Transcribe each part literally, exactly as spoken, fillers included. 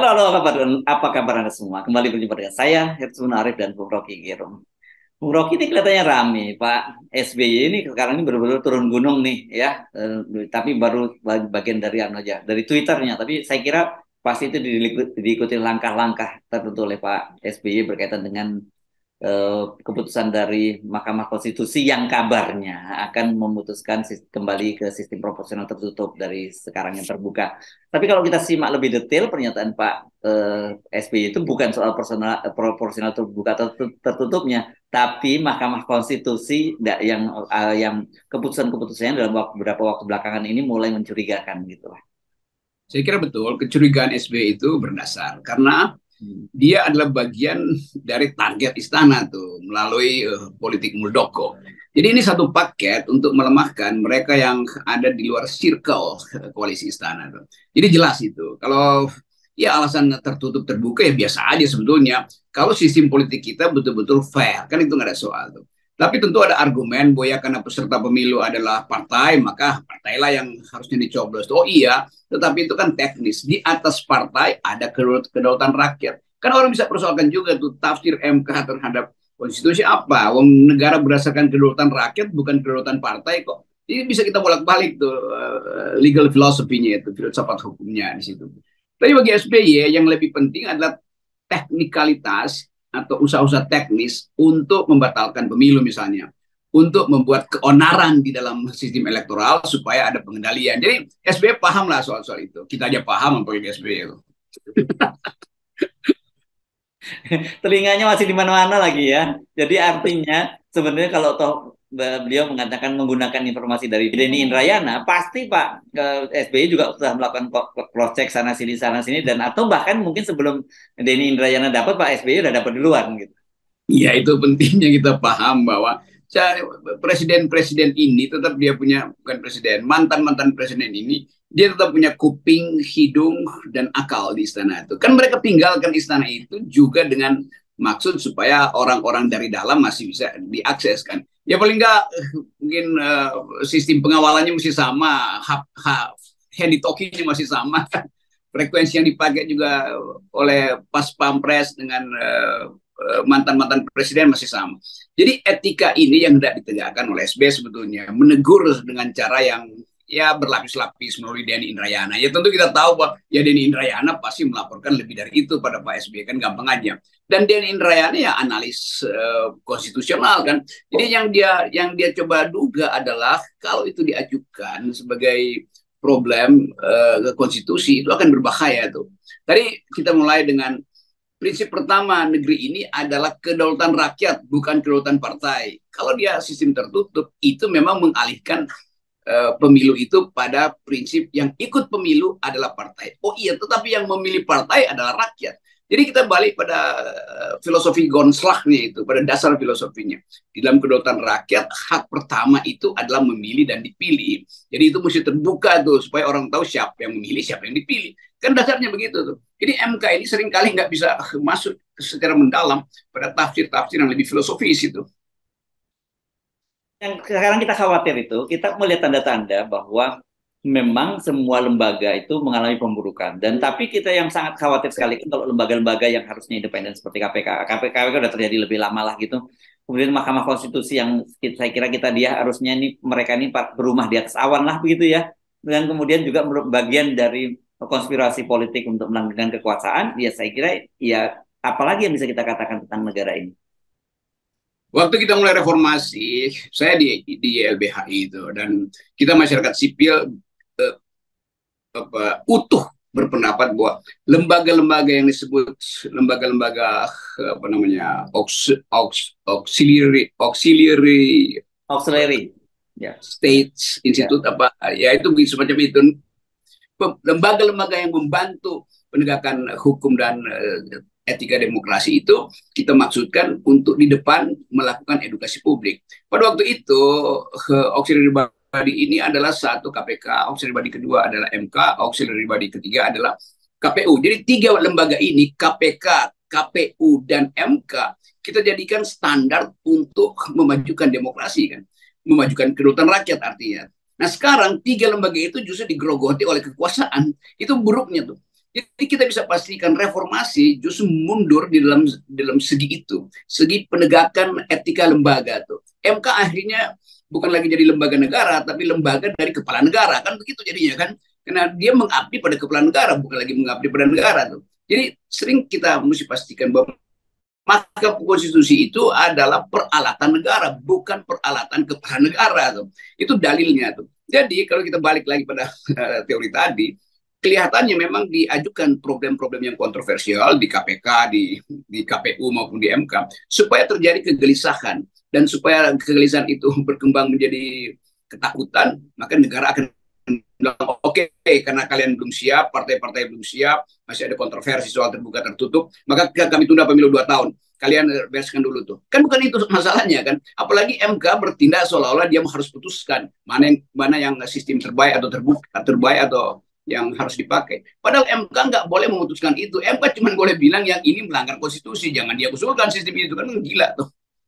Halo, halo, apa kabar, apa kabar Anda semua? Kembali berjumpa dengan saya, Hertzun Arif dan Bung Rocky Gerung. Bung Rocky ini kelihatannya rame, Pak S B Y ini sekarang ini benar-benar turun gunung nih, ya. Eh, tapi baru bagian dari anu aja, dari Twitternya. Tapi saya kira pasti itu diikuti, diikuti langkah-langkah tertentu oleh Pak S B Y berkaitan dengan eh, keputusan dari Mahkamah Konstitusi yang kabarnya akan memutuskan sis- kembali ke sistem proporsional tertutup dari sekarang yang terbuka. Tapi kalau kita simak lebih detail pernyataan Pak eh, S B Y itu bukan soal personal, proporsional terbuka atau tertutupnya, tapi Mahkamah Konstitusi yang eh, yang keputusan-keputusannya dalam waktu, beberapa waktu belakangan ini mulai mencurigakan gitu lah. Saya kira betul kecurigaan S B Y itu berdasar karena Hmm. dia adalah bagian dari target istana tuh melalui uh, politik Muldoko. Jadi ini satu paket untuk melemahkan mereka yang ada di luar circle koalisi istana tuh. Jadi jelas itu. Kalau ya alasan tertutup terbuka ya biasa aja sebetulnya. Kalau sistem politik kita betul-betul fair kan itu nggak ada soal tuh. Tapi tentu ada argumen bahwa ya karena peserta pemilu adalah partai, maka partailah yang harusnya dicoblos. Oh iya, tetapi itu kan teknis. Di atas partai ada kedaulatan rakyat. Kan orang bisa persoalkan juga tuh tafsir M K terhadap konstitusi apa. Wong negara berdasarkan kedaulatan rakyat bukan kedaulatan partai kok. Ini bisa kita bolak-balik tuh uh, legal filosofinya itu, filsafat hukumnya di situ. Tapi bagi S B Y yang lebih penting adalah teknikalitas atau usaha-usaha teknis untuk membatalkan pemilu misalnya, untuk membuat keonaran di dalam sistem elektoral supaya ada pengendalian. Jadi S B Y paham lah soal-soal itu. Kita aja paham apa itu S B Y itu. Telinganya masih di mana-mana lagi ya. Jadi artinya sebenarnya kalau toh beliau mengatakan menggunakan informasi dari Denny Indrayana, pasti Pak ke S B Y juga sudah melakukan cross check sana sini sana sini dan atau bahkan mungkin sebelum Denny Indrayana dapat Pak S B Y udah dapat duluan gitu. Ya itu pentingnya kita paham bahwa presiden-presiden ini tetap dia punya, bukan presiden, mantan-mantan presiden ini, dia tetap punya kuping, hidung, dan akal di istana itu. Kan mereka tinggalkan istana itu juga dengan maksud supaya orang-orang dari dalam masih bisa diakses kan. Ya paling nggak mungkin uh, sistem pengawalannya masih sama, hap, hap, handy talking masih sama. Frekuensi yang dipakai juga oleh pas pampres dengan uh, mantan-mantan presiden masih sama. Jadi etika ini yang tidak ditegakkan oleh S B Y sebetulnya, menegur dengan cara yang ya berlapis-lapis melalui Denny Indrayana. Ya tentu kita tahu bahwa ya Denny Indrayana pasti melaporkan lebih dari itu pada Pak S B Y, kan gampang aja. Dan Denny Indrayana ya analis uh, konstitusional kan. Jadi yang dia yang dia coba duga adalah kalau itu diajukan sebagai problem uh, konstitusi itu akan berbahaya tuh. Tadi kita mulai dengan prinsip pertama negeri ini adalah kedaulatan rakyat, bukan kedaulatan partai. Kalau dia sistem tertutup, itu memang mengalihkan uh, pemilu itu pada prinsip yang ikut pemilu adalah partai. Oh iya, tetapi yang memilih partai adalah rakyat. Jadi kita balik pada uh, filosofi Gonslachnya itu, pada dasar filosofinya. Di dalam kedaulatan rakyat, hak pertama itu adalah memilih dan dipilih. Jadi itu mesti terbuka tuh, supaya orang tahu siapa yang memilih, siapa yang dipilih. Kan dasarnya begitu tuh. Jadi M K ini seringkali nggak bisa masuk secara mendalam pada tafsir-tafsir yang lebih filosofis itu. Yang sekarang kita khawatir itu, kita melihat tanda-tanda bahwa memang semua lembaga itu mengalami pemburukan. Dan tapi kita yang sangat khawatir sekali kan kalau lembaga-lembaga yang harusnya independen seperti K P K. K P K udah terjadi lebih lama lah gitu. Kemudian Mahkamah Konstitusi yang saya kira kita dia harusnya ini mereka ini berumah di atas awan lah begitu ya. Dan kemudian juga bagian dari konspirasi politik untuk melanggengkan kekuasaan, ya saya kira ya apalagi yang bisa kita katakan tentang negara ini. Waktu kita mulai reformasi, saya di di Y L B H I itu, dan kita masyarakat sipil eh, apa, utuh berpendapat bahwa lembaga-lembaga yang disebut lembaga-lembaga apa namanya aux, aux, auxiliary auxiliary Auxiliary, ya, states ya. institute apa ya itu semacam itu, lembaga-lembaga yang membantu penegakan hukum dan uh, etika demokrasi itu kita maksudkan untuk di depan melakukan edukasi publik. Pada waktu itu uh, auxiliary body ini adalah satu K P K, auxiliary body kedua adalah M K, auxiliary body ketiga adalah K P U. Jadi tiga lembaga ini, K P K, K P U, dan M K, kita jadikan standar untuk memajukan demokrasi kan, memajukan kedaulatan rakyat artinya. Nah sekarang tiga lembaga itu justru digerogoti oleh kekuasaan. Itu buruknya tuh. Jadi kita bisa pastikan reformasi justru mundur di dalam dalam segi itu, segi penegakan etika lembaga tuh. M K akhirnya bukan lagi jadi lembaga negara, tapi lembaga dari kepala negara, kan begitu jadinya kan? Karena dia mengabdi pada kepala negara, bukan lagi mengabdi pada negara tuh. Jadi sering kita mesti pastikan bahwa maka konstitusi itu adalah peralatan negara, bukan peralatan kepala negara tuh. Itu dalilnya tuh. Jadi kalau kita balik lagi pada uh, teori tadi, kelihatannya memang diajukan problem-problem yang kontroversial di K P K, di, di K P U maupun di M K, supaya terjadi kegelisahan. Dan supaya kegelisahan itu berkembang menjadi ketakutan, maka negara akan bilang, oke, okay, karena kalian belum siap, partai-partai belum siap, masih ada kontroversi soal terbuka tertutup, maka kami tunda pemilu dua tahun. Kalian bereskan dulu tuh. Kan bukan itu masalahnya kan. Apalagi M K bertindak seolah-olah dia harus putuskan mana yang mana yang sistem terbaik atau terbuka, terbaik atau yang harus dipakai. Padahal M K nggak boleh memutuskan itu. M K cuma boleh bilang yang ini melanggar konstitusi, jangan dia usulkan sistem itu, kan gila tuh.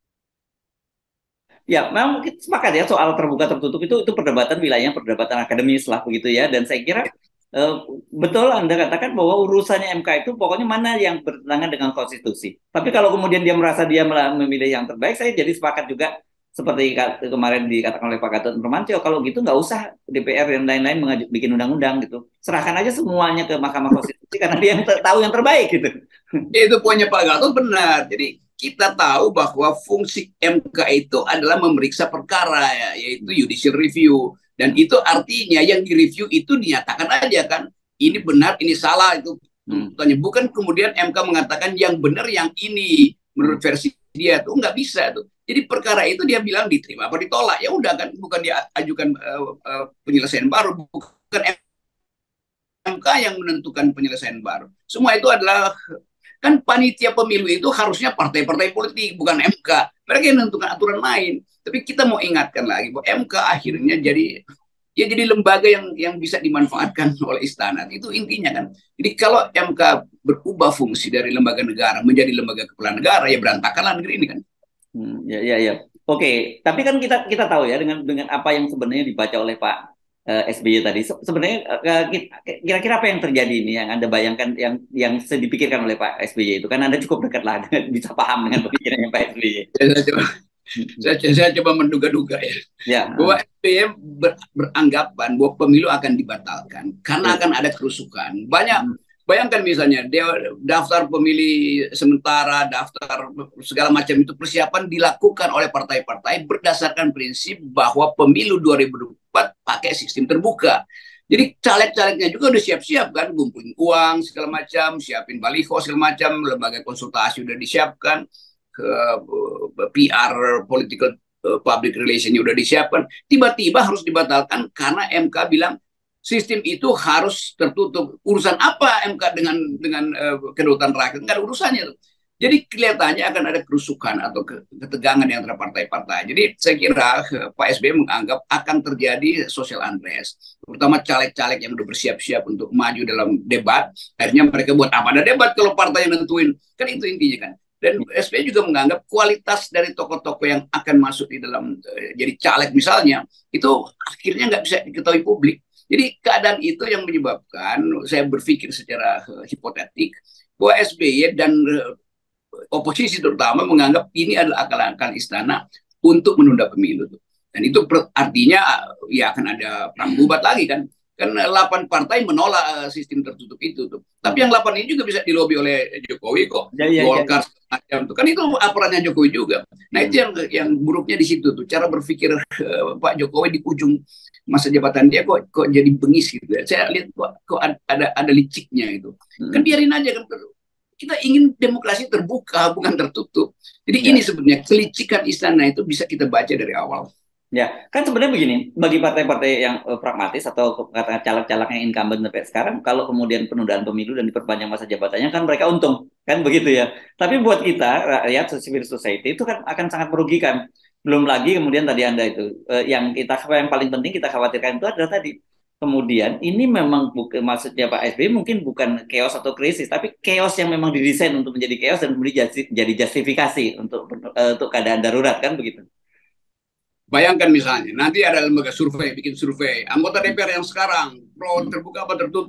Ya, memang kita sepakat ya soal terbuka tertutup itu itu perdebatan wilayah, perdebatan akademis lah begitu ya. Dan saya kira eh, betul Anda katakan bahwa urusannya M K itu pokoknya mana yang bertentangan dengan konstitusi. Tapi kalau kemudian dia merasa dia memilih yang terbaik, saya jadi sepakat juga seperti kemarin dikatakan oleh Pak Gatot Nurmantio, kalau gitu nggak usah D P R dan lain-lain mengajuk bikin undang-undang gitu. Serahkan aja semuanya ke Mahkamah Konstitusi karena dia yang tahu yang terbaik gitu. Itu poinnya Pak Gatot benar. Jadi kita tahu bahwa fungsi M K itu adalah memeriksa perkara ya, yaitu judicial review. Dan itu artinya yang direview itu dinyatakan aja kan, ini benar, ini salah, itu tuntutannya. Bukan kemudian M K mengatakan yang benar yang ini menurut versi dia, tuh nggak bisa tuh. Jadi perkara itu dia bilang diterima apa ditolak, ya udah kan, bukan dia ajukan uh, uh, penyelesaian baru, bukan M K yang menentukan penyelesaian baru. Semua itu adalah, kan panitia pemilu itu harusnya partai-partai politik, bukan M K. Mereka yang menentukan aturan main. Tapi kita mau ingatkan lagi bahwa M K akhirnya jadi ya jadi lembaga yang yang bisa dimanfaatkan oleh istana. Itu intinya kan. Jadi kalau M K berubah fungsi dari lembaga negara menjadi lembaga kepala negara, ya berantakanlah negeri ini kan. Hmm, ya, ya, ya. Oke, tapi kan kita kita tahu ya dengan dengan apa yang sebenarnya dibaca oleh Pak uh, S B Y tadi. Se sebenarnya uh, kira-kira apa yang terjadi ini yang Anda bayangkan yang yang dipikirkan oleh Pak S B Y itu kan Anda cukup dekat lah dengan, bisa paham dengan pemikirannya Pak S B Y. Saya coba, saya, saya coba menduga-duga ya, ya bahwa S B Y ber, beranggapan bahwa pemilu akan dibatalkan karena ya. akan ada kerusukan. Banyak. Hmm. Bayangkan misalnya dia daftar pemilih sementara, daftar segala macam itu persiapan dilakukan oleh partai-partai berdasarkan prinsip bahwa pemilu dua ribu dua puluh empat pakai sistem terbuka. Jadi caleg-calegnya juga udah siap-siap kan, ngumpulin uang segala macam, siapin baliho segala macam, lembaga konsultasi udah disiapkan, ke P R political public relation-nya udah disiapkan. Tiba-tiba harus dibatalkan karena M K bilang sistem itu harus tertutup. Urusan apa M K dengan dengan uh, kedaulatan rakyat? Nggak ada urusannya tuh. Jadi kelihatannya akan ada kerusukan atau ketegangan di antara partai-partai. Jadi saya kira uh, Pak S B Y menganggap akan terjadi social unrest, terutama caleg-caleg yang udah bersiap-siap untuk maju dalam debat. Akhirnya mereka buat apa ada debat kalau partai yang nentuin? Kan itu intinya kan. Dan S B Y juga menganggap kualitas dari tokoh-tokoh yang akan masuk di dalam uh, jadi caleg misalnya itu akhirnya nggak bisa diketahui publik. Jadi keadaan itu yang menyebabkan saya berpikir secara uh, hipotetik bahwa S B Y dan uh, oposisi terutama menganggap ini adalah akal-akal istana untuk menunda pemilu. Dan itu artinya uh, ya akan ada perang bubat lagi kan. Karena delapan partai menolak uh, sistem tertutup itu tuh. Tapi yang delapan ini juga bisa dilobi oleh Jokowi kok. Ya, ya, Golkar ya, ya. Itu kan itu aparatnya Jokowi juga. Nah hmm. itu yang yang buruknya di situ tuh. Cara berpikir uh, Pak Jokowi di ujung masa jabatan dia kok kok jadi bengis gitu ya. Saya lihat kok, kok ada ada liciknya itu. Hmm. Kan biarin aja kan. Kita ingin demokrasi terbuka bukan tertutup. Jadi ya. Ini sebenarnya kelicikan istana itu bisa kita baca dari awal. Ya, kan sebenarnya begini, bagi partai-partai yang uh, pragmatis atau katakan caleg-caleg yang incumbent sampai sekarang, kalau kemudian penundaan pemilu dan diperpanjang masa jabatannya kan mereka untung, kan begitu ya. Tapi buat kita rakyat civil society itu kan akan sangat merugikan. Belum lagi kemudian tadi Anda itu uh, yang kita yang paling penting kita khawatirkan itu adalah tadi kemudian ini memang bukan maksudnya Pak S B Y mungkin bukan chaos atau krisis, tapi chaos yang memang didesain untuk menjadi chaos dan kemudian jadi justifikasi untuk uh, untuk keadaan darurat kan begitu. Bayangkan misalnya, nanti ada lembaga survei, bikin survei. Anggota D P R yang sekarang, pro terbuka apa tertutup.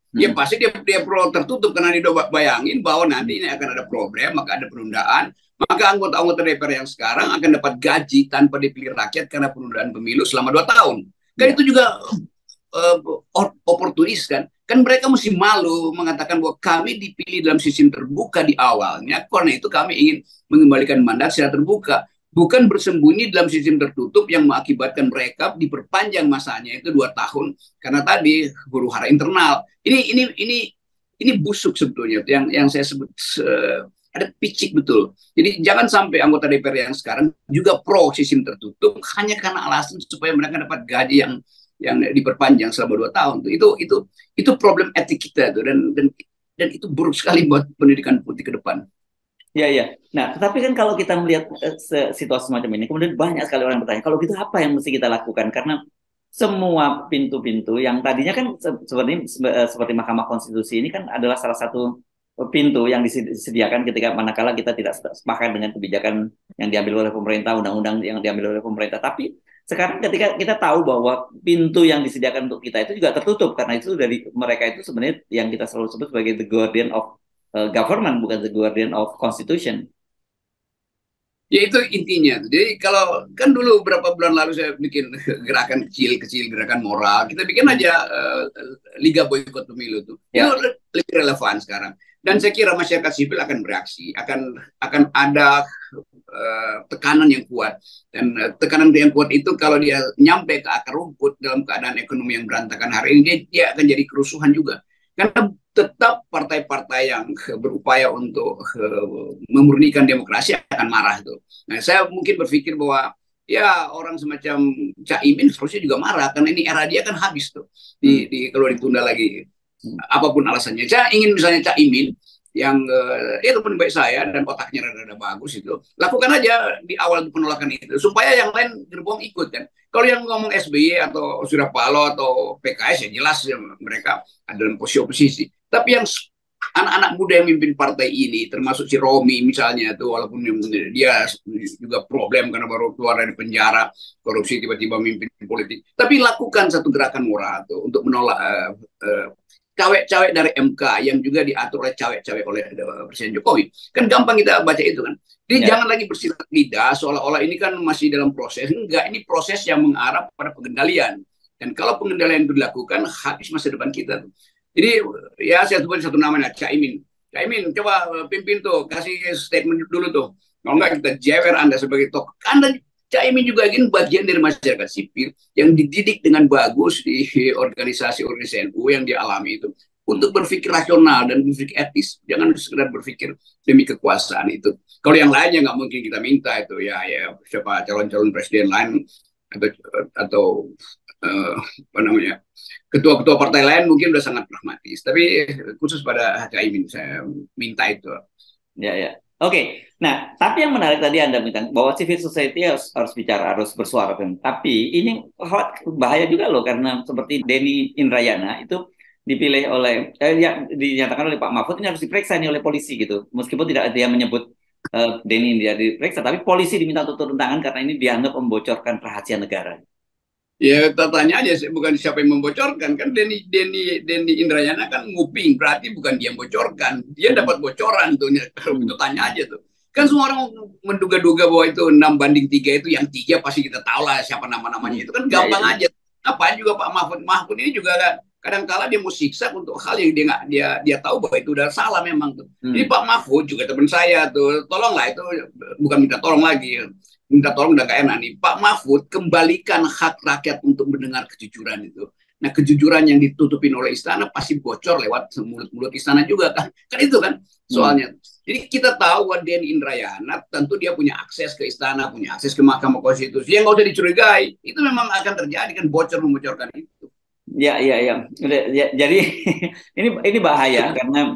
Ya pasti dia dia pro tertutup karena dia udah bayangin bahwa nanti ini akan ada problem, maka ada penundaan, maka anggota-anggota D P R yang sekarang akan dapat gaji tanpa dipilih rakyat karena penundaan pemilu selama dua tahun. Kan Ya. itu juga uh, oportunis kan. Kan mereka mesti malu mengatakan bahwa kami dipilih dalam sistem terbuka di awalnya, karena itu kami ingin mengembalikan mandat secara terbuka. Bukan bersembunyi dalam sistem tertutup yang mengakibatkan mereka diperpanjang masanya itu dua tahun karena tadi huru hara internal. Ini ini ini ini busuk sebetulnya yang yang saya sebut uh, ada picik betul. Jadi jangan sampai anggota D P R yang sekarang juga pro sistem tertutup hanya karena alasan supaya mereka dapat gaji yang yang diperpanjang selama dua tahun. Itu itu itu problem etik kita tuh dan dan dan itu buruk sekali buat pendidikan politik ke depan. Ya, ya. Nah, tetapi kan kalau kita melihat uh, situasi semacam ini, kemudian banyak sekali orang bertanya, kalau gitu apa yang mesti kita lakukan? Karena semua pintu-pintu yang tadinya kan se seperti se seperti Mahkamah Konstitusi ini kan adalah salah satu pintu yang disediakan ketika manakala kita tidak sepakat dengan kebijakan yang diambil oleh pemerintah, undang-undang yang diambil oleh pemerintah. Tapi sekarang ketika kita tahu bahwa pintu yang disediakan untuk kita itu juga tertutup, karena itu dari mereka itu sebenarnya yang kita selalu sebut sebagai the guardian of uh, government, bukan the guardian of constitution. Ya itu intinya. Jadi kalau kan dulu beberapa bulan lalu saya bikin gerakan kecil-kecil, gerakan moral. Kita bikin aja uh, Liga Boykot Pemilu tuh. Ya. Itu lebih relevan sekarang. Dan saya kira masyarakat sipil akan bereaksi, akan akan ada uh, tekanan yang kuat. Dan uh, tekanan yang kuat itu kalau dia nyampe ke akar rumput dalam keadaan ekonomi yang berantakan hari ini, dia, dia akan jadi kerusuhan juga. Karena tetap partai-partai yang berupaya untuk uh, memurnikan demokrasi akan marah tuh. Nah, saya mungkin berpikir bahwa ya orang semacam Cak Imin seharusnya juga marah karena ini era dia kan habis tuh. Di, di kalau ditunda lagi apapun alasannya. Saya ingin misalnya Cak Imin yang uh, dia teman baik saya dan otaknya rada-rada bagus itu, lakukan aja di awal penolakan itu supaya yang lain gerbong ikut kan. Kalau yang ngomong S B Y atau Surya Paloh atau P K S ya jelas ya, mereka ada dalam posisi oposisi. Tapi yang anak-anak muda yang memimpin partai ini, termasuk si Romi misalnya tuh, walaupun dia juga problem karena baru keluar dari penjara, korupsi tiba-tiba memimpin politik. Tapi lakukan satu gerakan moral tuh untuk menolak uh, uh, cawek-cawek dari M K yang juga diatur oleh cawek-cawek oleh Presiden Jokowi. Kan gampang kita baca itu kan. Jadi ya. Jangan lagi bersilat lidah seolah-olah ini kan masih dalam proses. Enggak, ini proses yang mengarah pada pengendalian. Dan kalau pengendalian itu dilakukan, habis masa depan kita. Jadi ya saya sebut satu namanya, Cak Imin. Cak Imin, coba pimpin tuh, kasih statement dulu tuh. Kalau enggak kita jewer Anda sebagai tokoh. Anda Cak Imin juga ingin bagian dari masyarakat sipil yang dididik dengan bagus di organisasi-organisasi N U yang dialami itu untuk berpikir rasional dan berpikir etis, jangan sekedar berpikir demi kekuasaan itu. Kalau yang lainnya nggak mungkin kita minta itu ya ya siapa calon-calon presiden lain atau atau uh, apa namanya ketua-ketua partai lain mungkin udah sangat pragmatis, tapi khusus pada Cak Imin saya minta itu. Ya ya. Oke, okay. Nah, tapi yang menarik tadi Anda bilang bahwa civil society harus, harus bicara, harus bersuara. Kan? Tapi ini bahaya juga loh, karena seperti Denny Indrayana itu dipilih oleh, eh, ya, dinyatakan oleh Pak Mahfud, ini harus diperiksa ini oleh polisi gitu. Meskipun tidak dia menyebut uh, Denny dia diperiksa, tapi polisi diminta untuk turun tangan karena ini dianggap membocorkan rahasia negara. Ya, tanya aja bukan siapa yang membocorkan kan. Denny Denny Denny Indrayana kan nguping, berarti bukan dia yang bocorkan, dia dapat bocoran tuh. Kalau itu tanya aja tuh. Kan semua orang menduga-duga bahwa itu enam banding tiga itu yang tiga pasti kita tahu lah siapa nama-namanya itu kan gampang ya, ya. aja. Apa juga Pak Mahfud Mahfud ini juga kan kadang-kala dia mau siksa untuk hal yang dia nggak dia dia tahu bahwa itu udah salah memang tuh. Hmm. Jadi Pak Mahfud juga teman saya tuh, tolonglah itu bukan minta tolong lagi. Minta tolong udah gak enak nih. Pak Mahfud kembalikan hak rakyat untuk mendengar kejujuran itu. Nah kejujuran yang ditutupin oleh istana pasti bocor lewat mulut-mulut istana juga kan. Kan itu kan soalnya. Hmm. Jadi kita tahu bahwa Denny Indrayana tentu dia punya akses ke istana, punya akses ke Mahkamah Konstitusi. Yang nggak usah dicurigai. Itu memang akan terjadi kan bocor membocorkan itu. Ya, ya, ya. ya jadi ini ini bahaya karena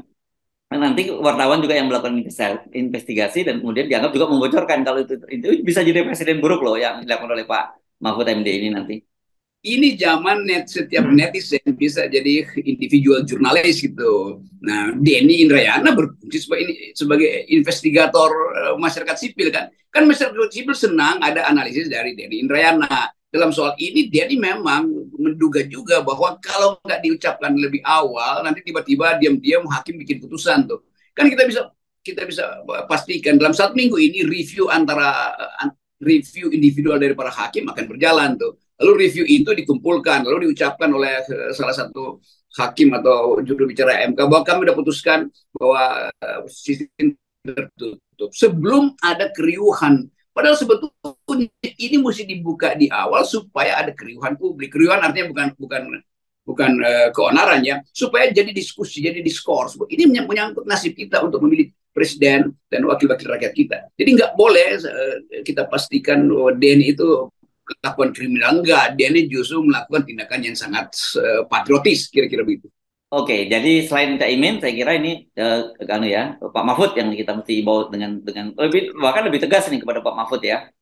nanti wartawan juga yang melakukan investigasi dan kemudian dianggap juga membocorkan. Kalau itu itu bisa jadi presiden buruk loh yang dilakukan oleh Pak Mahfud M D ini nanti. Ini zaman net setiap netizen bisa jadi individual jurnalis gitu. Nah, Denny Indrayana berfungsi sebagai, sebagai investigator uh, masyarakat sipil kan. Kan masyarakat sipil senang ada analisis dari Denny Indrayana. dalam soal ini dia ini memang menduga juga bahwa kalau nggak diucapkan lebih awal, nanti tiba-tiba diam-diam hakim bikin putusan tuh. Kan kita bisa kita bisa pastikan dalam satu minggu ini review antara review individual dari para hakim akan berjalan tuh. Lalu review itu dikumpulkan, lalu diucapkan oleh salah satu hakim atau juru bicara M K bahwa kami sudah putuskan bahwa sistem tertutup sebelum ada keriuhan. Padahal sebetulnya ini mesti dibuka di awal supaya ada keriuhan publik. Keriuhan artinya bukan bukan bukan uh, keonaran ya, supaya jadi diskusi, jadi diskurs. Ini menyangkut nasib kita untuk memilih presiden dan wakil-wakil rakyat kita. Jadi nggak boleh uh, kita pastikan bahwa Denny itu melakukan kriminal. Enggak, Denny justru melakukan tindakan yang sangat uh, patriotis, kira-kira begitu. Oke, jadi selain Cak Imin, saya kira ini uh, anu ya Pak Mahfud yang kita mesti bawa dengan dengan lebih bahkan lebih tegas nih kepada Pak Mahfud ya.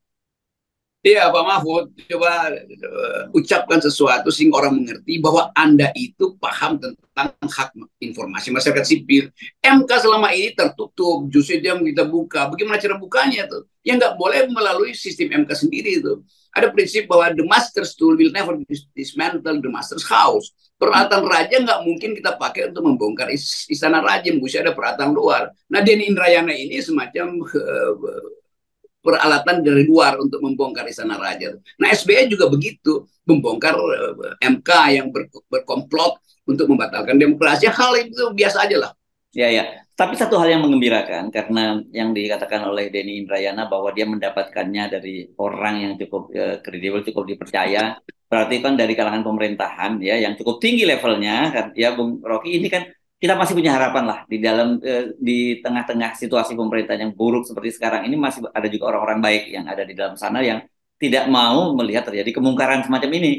Iya, Pak Mahfud, coba uh, ucapkan sesuatu sehingga orang mengerti bahwa Anda itu paham tentang hak informasi masyarakat sipil. M K selama ini tertutup, justru dia kita buka. Bagaimana cara bukanya tuh? Ya nggak boleh melalui sistem M K sendiri itu. Ada prinsip bahwa the master's tool will never dismantle the master's house. Peralatan raja nggak mungkin kita pakai untuk membongkar istana raja, mesti ada peralatan luar. Nah, Denny Indrayana ini semacam uh, peralatan dari luar untuk membongkar istana raja. Nah, S B Y juga begitu, membongkar uh, M K yang ber, berkomplot untuk membatalkan demokrasi. Hal itu biasa aja lah. Ya, ya. Tapi satu hal yang mengembirakan karena yang dikatakan oleh Denny Indrayana bahwa dia mendapatkannya dari orang yang cukup uh, kredibel, cukup dipercaya. Berarti kan dari kalangan pemerintahan ya yang cukup tinggi levelnya kan ya Bung Rocky, ini kan kita masih punya harapan lah di dalam eh, di tengah-tengah situasi pemerintahan yang buruk seperti sekarang ini masih ada juga orang-orang baik yang ada di dalam sana yang tidak mau melihat terjadi kemungkaran semacam ini.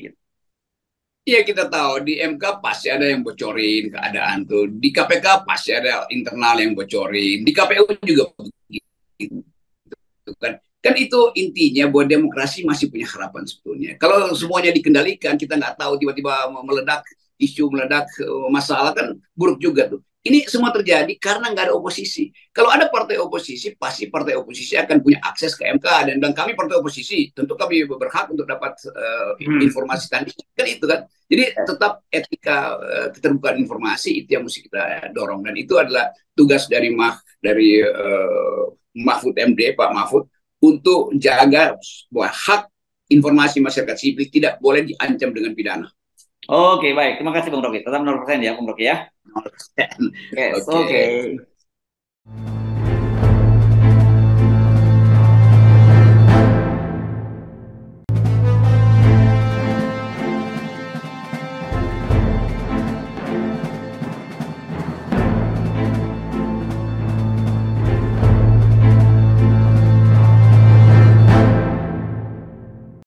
Iya, kita tahu di M K pasti ada yang bocorin keadaan tuh, di K P K pasti ada internal yang bocorin, di K P U juga begitu kan. Kan itu intinya bahwa demokrasi masih punya harapan sebetulnya. Kalau semuanya dikendalikan, kita nggak tahu tiba-tiba meledak isu, meledak masalah, kan buruk juga tuh. Ini semua terjadi karena nggak ada oposisi. Kalau ada partai oposisi, pasti partai oposisi akan punya akses ke M K. Dan, dan kami partai oposisi, tentu kami berhak untuk dapat uh, hmm. informasi tadi. Kan itu kan. Jadi tetap etika uh, keterbukaan informasi itu yang mesti kita dorong. Dan itu adalah tugas dari Mah, dari uh, Mahfud M D, Pak Mahfud, untuk jaga bahwa hak informasi masyarakat sipil tidak boleh diancam dengan pidana. Oke, baik. Terima kasih Bung Rocky. Tetap nol persen ya Bung Rocky ya. nol persen. Yes, oke. Okay.